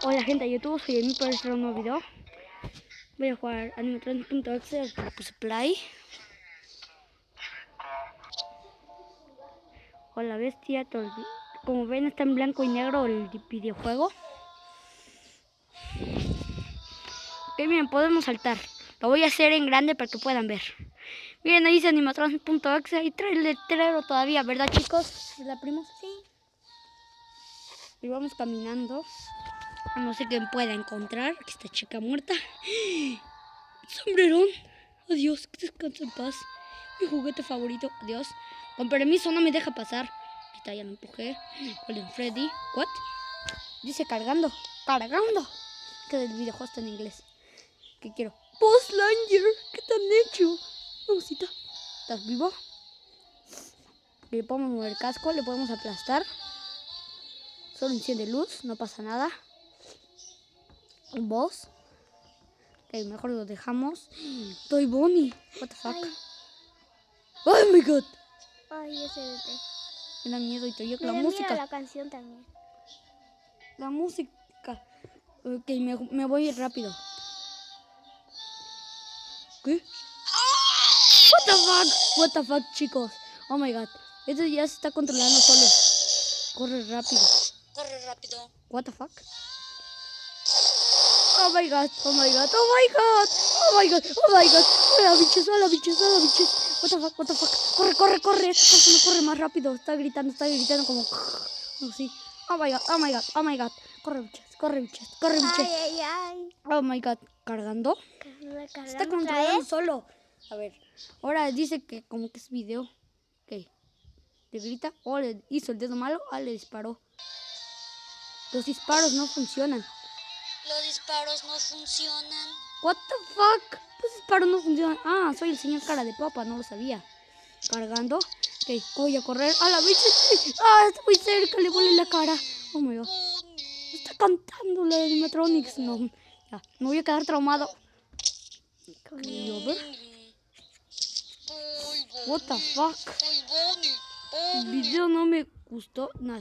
Hola gente de YouTube, soy Emi para hacer un nuevo video. Voy a jugar Animatronics.exe, le puse play. Hola bestia, como ven está en blanco y negro el videojuego. Ok, miren, podemos saltar. Lo voy a hacer en grande para que puedan ver. Miren, ahí dice Animatronics.exe y trae el letrero todavía, ¿verdad chicos? ¿Verdad primos? Sí. Y vamos caminando. No sé quién pueda encontrar. Aquí está chica muerta. Sombrerón. Adiós, que descansa en paz. Mi juguete favorito. Adiós. Con permiso, no me deja pasar. Ahí está, ya lo empujé. Golden Freddy. ¿What? Dice cargando. Cargando. Que el videojuego está en inglés. ¿Qué quiero? Buzz Lightyear. ¿Qué te han hecho? Mamacita. ¿Estás vivo? Le podemos mover el casco. Le podemos aplastar. Solo enciende luz. No pasa nada. Un boss. Ok, mejor lo dejamos. Toy Bonnie. What the fuck. Oh my god. Ay, ese bebé. Me da miedo y te oye Mira, la música. mira la canción también. La música. Ok, me voy rápido. ¿Qué? What the fuck. What the fuck, chicos. Oh my god. Este ya se está controlando solo. Corre rápido. Corre rápido. What the fuck. Oh my god. Oh my god. Oh my god. Oh my god. Oh my god. Hola bichos. Hola bichos. Hola bichos. What the fuck. What the fuck. Corre, corre, corre. Esta persona corre más rápido. Está gritando como así. Oh my god. Oh my god. Oh my god. Corre bichos. Corre bichos. Corre bichos. Ay, ay, ay. Oh my god. Cargando. Cargando Está controlando solo. A ver. Ahora dice que como que es video. Ok. Le grita. O le hizo el dedo malo. O le disparó. Los disparos no funcionan. Los disparos no funcionan. What the fuck. Los disparos no funcionan. Ah, soy el señor cara de papa. No lo sabía. Cargando. Ok. Voy a correr. ¡A la bicha! ¡Ah! Está muy cerca. Le volé la cara. Oh my god. Está cantando la de Animatronics. No. Ya. Me voy a quedar traumado. Okay, over. What the fuck. El video no me gustó nada.